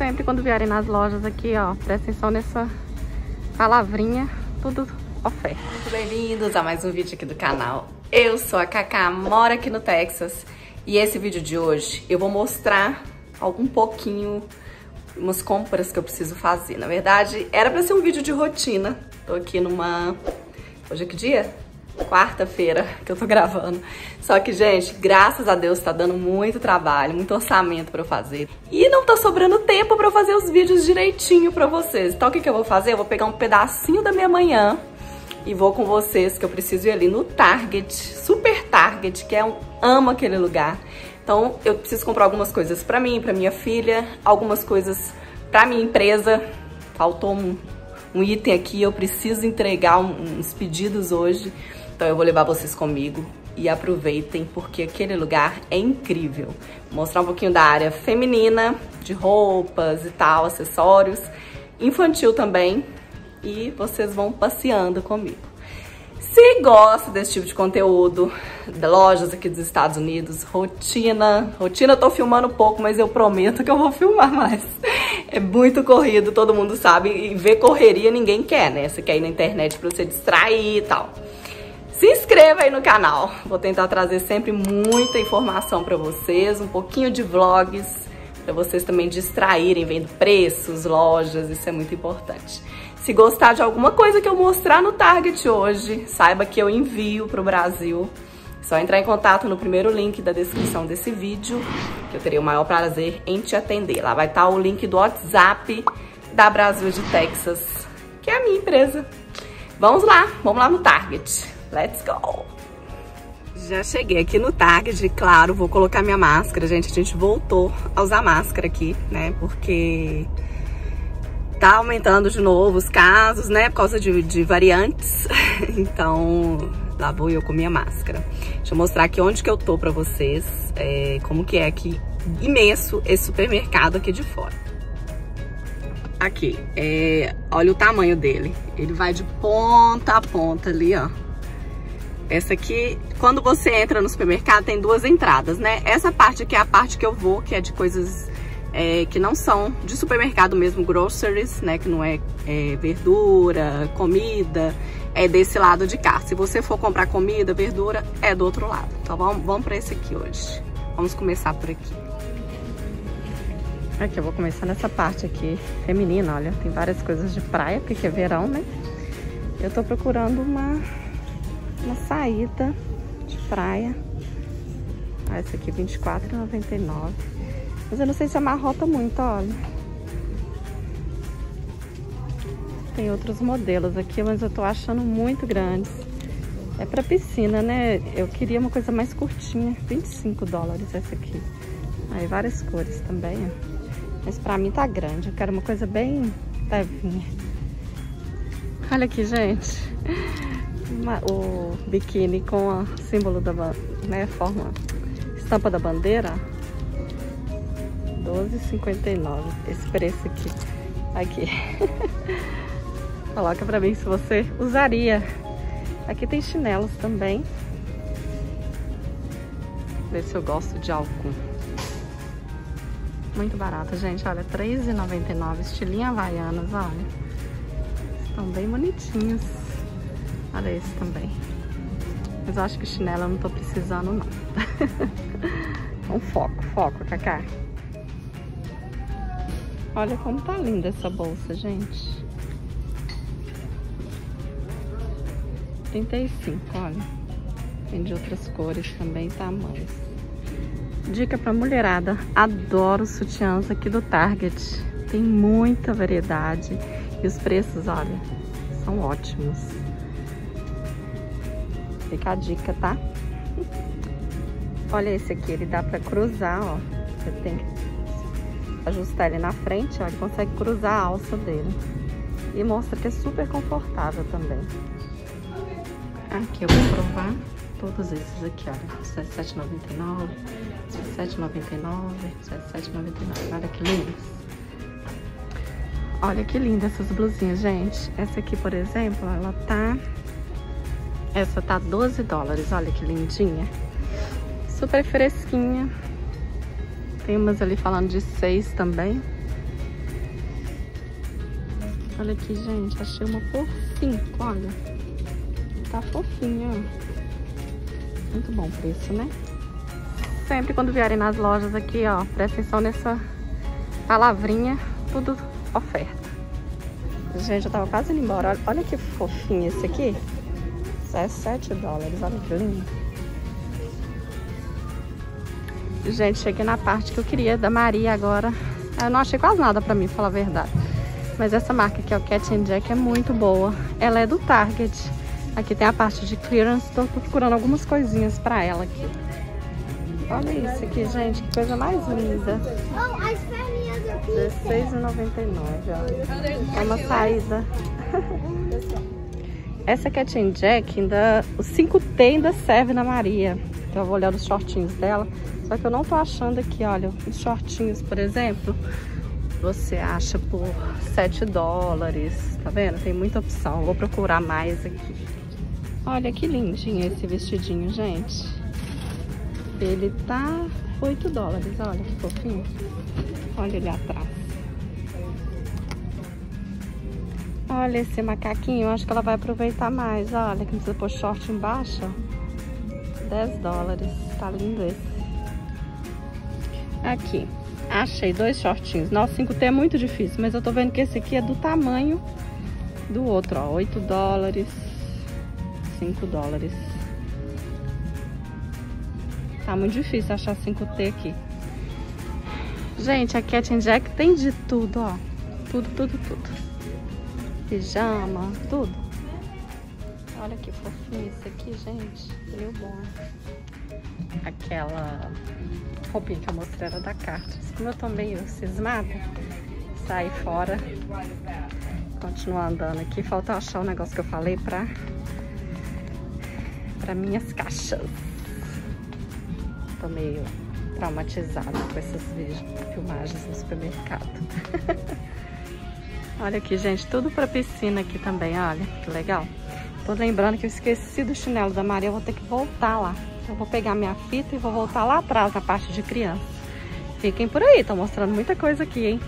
sempre quando vierem nas lojas aqui, ó, presta atenção nessa palavrinha, tudo oferta. Muito bem-vindos a mais um vídeo aqui do canal. Eu sou a Cacá, moro aqui no Texas e esse vídeo de hoje eu vou mostrar um pouquinho umas compras que eu preciso fazer. Na verdade, era pra ser um vídeo de rotina. Tô aqui numa... Hoje é que dia? Quarta-feira que eu tô gravando. Só que, gente, graças a Deus tá dando muito trabalho, muito orçamento pra eu fazer. E não tá sobrando tempo pra eu fazer os vídeos direitinho pra vocês. Então o que eu vou fazer? Eu vou pegar um pedacinho da minha manhã e vou com vocês, que eu preciso ir ali no Target, Super Target, que amo aquele lugar. Então eu preciso comprar algumas coisas pra mim, pra minha filha, algumas coisas pra minha empresa. Faltou um item aqui, eu preciso entregar uns pedidos hoje. Então eu vou levar vocês comigo e aproveitem, porque aquele lugar é incrível. Vou mostrar um pouquinho da área feminina, de roupas e tal, acessórios, infantil também, e vocês vão passeando comigo. Se gosta desse tipo de conteúdo, de lojas aqui dos Estados Unidos, rotina eu tô filmando pouco, mas eu prometo que eu vou filmar mais. É muito corrido, todo mundo sabe, e ver correria ninguém quer, né? Você quer ir na internet pra você distrair e tal. Se inscreva aí no canal, vou tentar trazer sempre muita informação pra vocês, um pouquinho de vlogs, pra vocês também distraírem, vendo preços, lojas, isso é muito importante. Se gostar de alguma coisa que eu mostrar no Target hoje, saiba que eu envio pro Brasil. É só entrar em contato no primeiro link da descrição desse vídeo, que eu terei o maior prazer em te atender. Lá vai estar o link do WhatsApp da Brasil de Texas, que é a minha empresa. Vamos lá no Target. Let's go! Já cheguei aqui no Target, claro, vou colocar minha máscara, gente. A gente voltou a usar máscara aqui, né? Porque tá aumentando de novo os casos, né? Por causa de variantes. Então, lá vou eu com minha máscara. Deixa eu mostrar aqui onde que eu tô pra vocês. Como que é aqui, imenso esse supermercado aqui de fora. Aqui, olha o tamanho dele. Ele vai de ponta a ponta ali, ó. Essa aqui, quando você entra no supermercado, tem duas entradas, né? Essa parte aqui é a parte que eu vou, que é de coisas que não são de supermercado mesmo, groceries, né? Que não é verdura, comida, é desse lado de cá. Se você for comprar comida, verdura, é do outro lado. Então vamos pra esse aqui hoje. Vamos começar por aqui. Aqui, eu vou começar nessa parte aqui, feminina, olha. Tem várias coisas de praia, porque é verão, né? Eu tô procurando uma saída de praia. Essa aqui R$24,99. Mas eu não sei se amarrota muito, olha. Tem outros modelos aqui, mas eu tô achando muito grandes. É pra piscina, né? Eu queria uma coisa mais curtinha. $25 essa aqui. Aí várias cores também, ó. Mas pra mim tá grande. Eu quero uma coisa bem levinha. Olha aqui, gente. O biquíni com o símbolo da, né, forma, estampa da bandeira, R$12,59, esse preço aqui. Coloca pra mim se você usaria. Aqui tem chinelos também. Ver se eu gosto de algum. Muito barato, gente, olha, R$3,99, estilinho Havaianas, olha. Estão bem bonitinhos. Olha esse também. Mas eu acho que chinelo eu não tô precisando, não. Então foco, Cacá. Olha como tá linda essa bolsa, gente. 35, olha. Tem de outras cores também, tamanhos. Dica pra mulherada. Adoro sutiãs aqui do Target. Tem muita variedade. E os preços, olha, são ótimos. Fica a dica, tá? Olha esse aqui, ele dá pra cruzar, ó. Você tem que ajustar ele na frente, ó. Ele consegue cruzar a alça dele. E mostra que é super confortável também. Aqui eu vou provar todos esses aqui, olha. R$17,99, R$17,99, R$17,99. Olha que lindos. Olha que linda essas blusinhas, gente. Essa aqui, por exemplo, ela tá... Essa tá $12, olha que lindinha. Super fresquinha. Tem umas ali falando de 6 também. Olha aqui, gente, achei uma por 5, olha. Tá fofinha, ó. Muito bom o preço, né? Sempre quando vierem nas lojas aqui, ó, presta atenção nessa palavrinha, tudo oferta. Gente, eu tava quase indo embora. Olha que fofinho esse aqui. $17, olha que lindo. Gente, cheguei na parte que eu queria da Maria agora. Eu não achei quase nada pra mim, pra falar a verdade. Mas essa marca aqui, ó, Cat & Jack, é muito boa. Ela é do Target. Aqui tem a parte de clearance. Tô procurando algumas coisinhas pra ela aqui. Olha isso aqui, gente. Que coisa mais linda. R$16,99, ó. É uma saída. Essa Cat & Jack, ainda, o 5T ainda serve na Maria. Então eu vou olhar os shortinhos dela. Só que eu não tô achando aqui, olha. Os shortinhos, por exemplo, você acha por $7. Tá vendo? Tem muita opção. Eu vou procurar mais aqui. Olha que lindinho esse vestidinho, gente. Ele tá $8, olha que fofinho. Olha ele atrás. Olha esse macaquinho, acho que ela vai aproveitar mais. Olha, que não precisa pôr short embaixo, ó. $10, tá lindo esse. Aqui, achei 2 shortinhos. Nossa, 5T é muito difícil, mas eu tô vendo que esse aqui é do tamanho do outro, ó. $8, $5. Tá muito difícil achar 5T aqui. Gente, a Cat & Jack tem de tudo, ó. Tudo. Pijama, tudo. Olha que fofinho isso aqui, gente. Meu bom. Aquela roupinha que eu mostrei era da Carter's. Como eu tô meio cismada, saí fora. Continuar andando aqui. Falta achar o negócio que eu falei pra minhas caixas. Tô meio traumatizada com essas filmagens no supermercado. Olha aqui, gente, tudo pra piscina aqui também, olha, que legal. Tô lembrando que eu esqueci do chinelo da Maria, eu vou ter que voltar lá. Eu vou pegar minha fita e vou voltar lá atrás, na parte de criança. Fiquem por aí, tô mostrando muita coisa aqui, hein.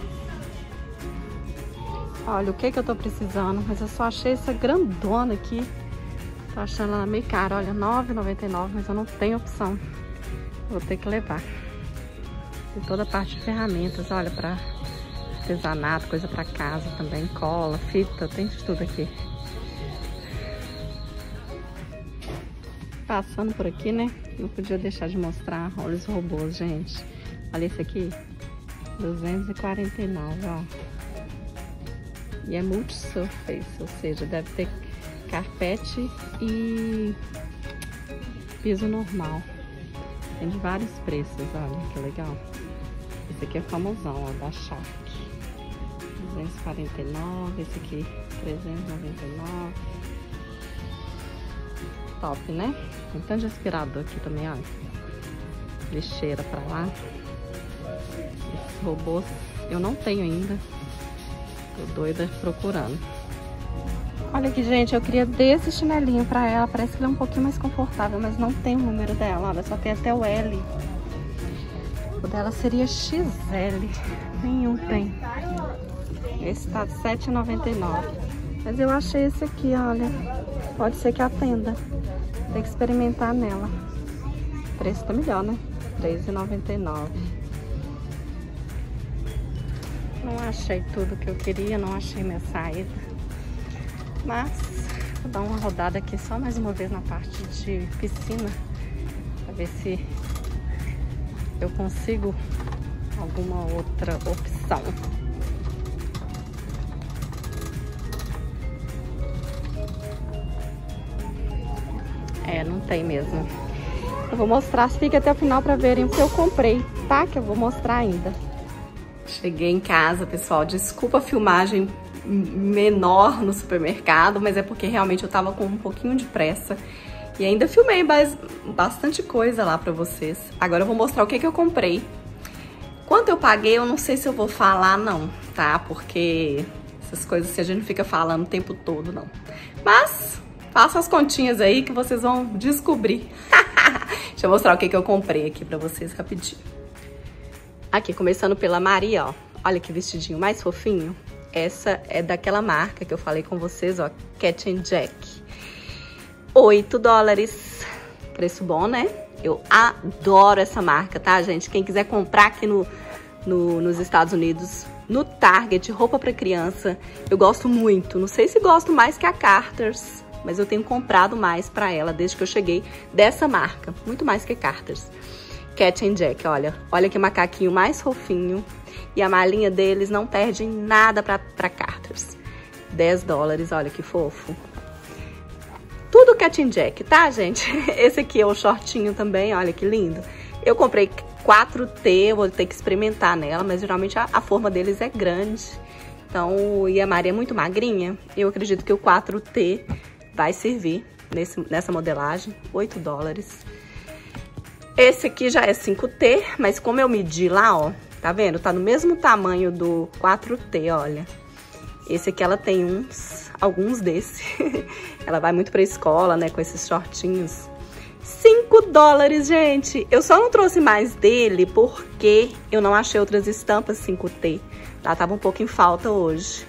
Olha, o que eu tô precisando, mas eu só achei essa grandona aqui. Tô achando ela meio cara, olha, R$9,99, mas eu não tenho opção. Vou ter que levar. Tem toda a parte de ferramentas, olha, pra artesanato, coisa pra casa também, cola, fita, tem de tudo aqui. Passando por aqui, né? Não podia deixar de mostrar. Olha os robôs, gente. Olha esse aqui, R$249, ó. E é multi-surface, ou seja, deve ter carpete e piso normal. Tem de vários preços, olha que legal. Esse aqui é famosão, ó, da Shark. 249, esse aqui 399. Top, né? Tem tanto de aspirador aqui também, olha. Lixeira pra lá. Esses robôs eu não tenho ainda. Tô doida procurando. Olha aqui, gente, eu queria desse chinelinho pra ela. Parece que ele é um pouquinho mais confortável, mas não tem o número dela. Olha, só tem até o L. O dela seria XL. Nenhum tem. Esse tá R$7,99. Mas eu achei esse aqui, olha. Pode ser que atenda. Tem que experimentar nela. O preço tá melhor, né? R$3,99. Não achei tudo que eu queria, não achei minha saída. Mas vou dar uma rodada aqui só mais uma vez na parte de piscina. Pra ver se eu consigo alguma outra opção. Não tem mesmo. Eu vou mostrar, fica até o final pra verem o que eu comprei, tá? Que eu vou mostrar ainda. Cheguei em casa, pessoal. Desculpa a filmagem menor no supermercado, mas é porque realmente eu tava com um pouquinho de pressa. E ainda filmei bastante coisa lá pra vocês. Agora eu vou mostrar o que eu comprei. Quanto eu paguei, eu não sei se eu vou falar não, tá? Porque essas coisas assim, a gente não fica falando o tempo todo, não. Mas façam as continhas aí que vocês vão descobrir. Deixa eu mostrar o que eu comprei aqui pra vocês rapidinho. Aqui, começando pela Maria, ó. Olha que vestidinho mais fofinho. Essa é daquela marca que eu falei com vocês, ó, Cat & Jack. $8. Preço bom, né? Eu adoro essa marca, tá, gente? Quem quiser comprar aqui nos Estados Unidos, no Target, roupa pra criança, eu gosto muito. Não sei se gosto mais que a Carter's, mas eu tenho comprado mais pra ela desde que eu cheguei dessa marca. Muito mais que Carter's. Cat & Jack, olha. Olha que macaquinho mais fofinho. E a malinha deles não perde em nada pra Carter's. $10, olha que fofo. Tudo Cat & Jack, tá, gente? Esse aqui é o shortinho também, olha que lindo. Eu comprei 4T, eu vou ter que experimentar nela, mas geralmente a forma deles é grande. Então, e a Mari é muito magrinha, eu acredito que o 4T vai servir nessa modelagem. $8. Esse aqui já é 5T, mas como eu medi lá, ó, tá vendo? Tá no mesmo tamanho do 4T, olha. Esse aqui ela tem alguns desse. Ela vai muito pra escola, né, com esses shortinhos. $5, gente. Eu só não trouxe mais dele porque eu não achei outras estampas 5T. Tá? Tava um pouco em falta hoje.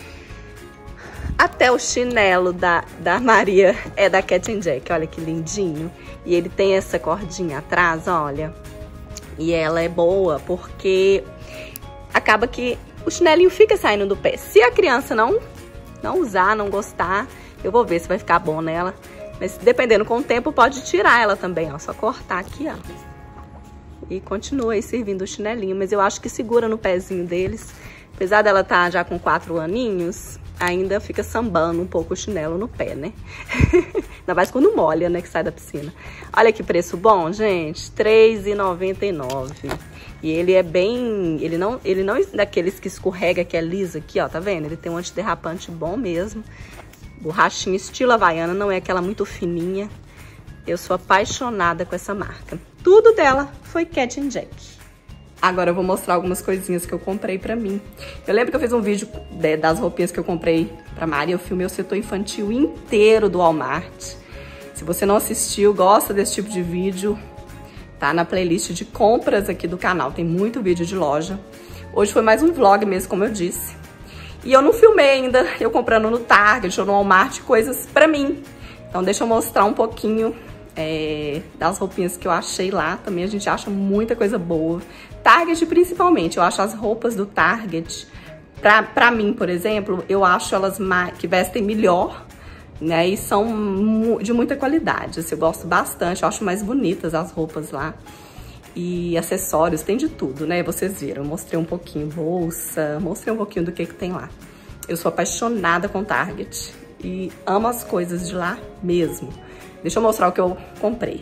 Até o chinelo da Maria é da Cat & Jack. Olha que lindinho. E ele tem essa cordinha atrás, olha. E ela é boa porque acaba que o chinelinho fica saindo do pé. Se a criança não usar, não gostar, eu vou ver se vai ficar bom nela. Mas dependendo com o tempo, pode tirar ela também, ó. Só cortar aqui, ó. E continua aí servindo o chinelinho. Mas eu acho que segura no pezinho deles. Apesar dela estar já com 4 aninhos, ainda fica sambando um pouco o chinelo no pé, né? Ainda mais quando molha, né? Que sai da piscina. Olha que preço bom, gente. R$3,99. E ele é bem... Ele não é daqueles que escorrega, que é liso aqui, ó. Tá vendo? Ele tem um antiderrapante bom mesmo. Borrachinha estilo Havaiana, não é aquela muito fininha. Eu sou apaixonada com essa marca. Tudo dela foi Cat & Jack. Agora eu vou mostrar algumas coisinhas que eu comprei pra mim. Eu lembro que eu fiz um vídeo das roupinhas que eu comprei pra Mari. Eu filmei o setor infantil inteiro do Walmart. Se você não assistiu, gosta desse tipo de vídeo, tá na playlist de compras aqui do canal. Tem muito vídeo de loja. Hoje foi mais um vlog mesmo, como eu disse. E eu não filmei ainda, eu comprando no Target ou no Walmart, coisas pra mim. Então deixa eu mostrar um pouquinho das roupinhas que eu achei lá. Também a gente acha muita coisa boa. Target principalmente, eu acho as roupas do Target, pra mim, por exemplo, eu acho elas que vestem melhor, né? E são de muita qualidade, assim, eu gosto bastante, eu acho mais bonitas as roupas lá. E acessórios, tem de tudo, né? Vocês viram, eu mostrei um pouquinho bolsa, mostrei um pouquinho do que tem lá. Eu sou apaixonada com Target e amo as coisas de lá mesmo. Deixa eu mostrar o que eu comprei.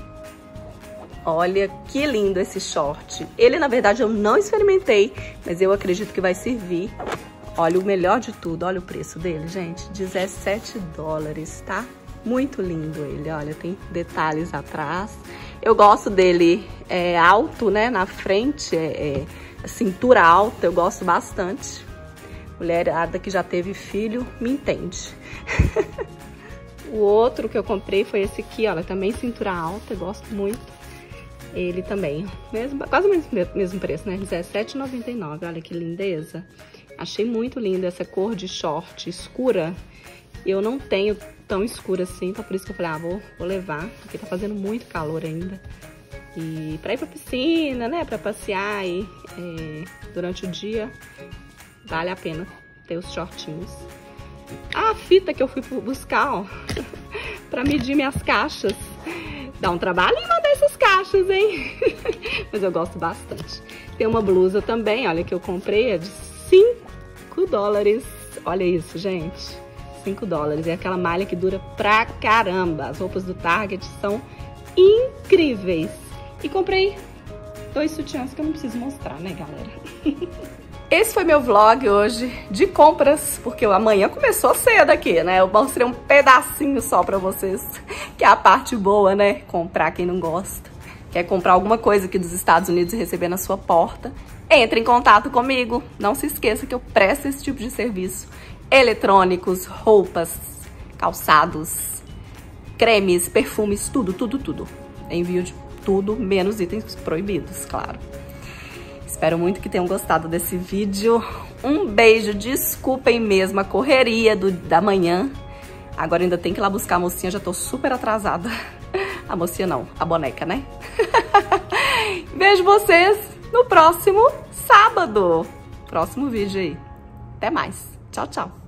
Olha que lindo esse short. Ele, na verdade, eu não experimentei, mas eu acredito que vai servir. Olha, o melhor de tudo, olha o preço dele, gente. $17, tá? Muito lindo ele, olha, tem detalhes atrás. Eu gosto dele alto, né, na frente, cintura alta, eu gosto bastante. Mulherada que já teve filho, me entende. O outro que eu comprei foi esse aqui, olha, também cintura alta, eu gosto muito. Ele também, quase o mesmo preço, né, R$17,99, olha que lindeza. Achei muito linda essa cor de short escura. Eu não tenho tão escura assim, então por isso que eu falei, vou levar, porque tá fazendo muito calor ainda. E pra ir pra piscina, né, pra passear aí durante o dia, vale a pena ter os shortinhos. A fita que eu fui buscar, ó, pra medir minhas caixas. Dá um trabalhinho mandar essas caixas, hein? Mas eu gosto bastante. Tem uma blusa também, olha, que eu comprei, é de $5. Olha isso, gente. $5. É aquela malha que dura pra caramba. As roupas do Target são incríveis. E comprei 2 sutiãs que eu não preciso mostrar, né, galera? Esse foi meu vlog hoje de compras, porque amanhã começou cedo aqui, né? Eu mostrei um pedacinho só pra vocês, que é a parte boa, né? Comprar quem não gosta. Quer comprar alguma coisa aqui dos Estados Unidos e receber na sua porta? Entre em contato comigo. Não se esqueça que eu presto esse tipo de serviço. Eletrônicos, roupas, calçados, cremes, perfumes, tudo. Envio de tudo, menos itens proibidos, claro. Espero muito que tenham gostado desse vídeo. Um beijo, desculpem mesmo a correria da manhã. Agora ainda tem que ir lá buscar a mocinha, já tô super atrasada. A mocinha não, a boneca, né? Vejo vocês no próximo sábado. Próximo vídeo aí. Até mais. Tchau, tchau.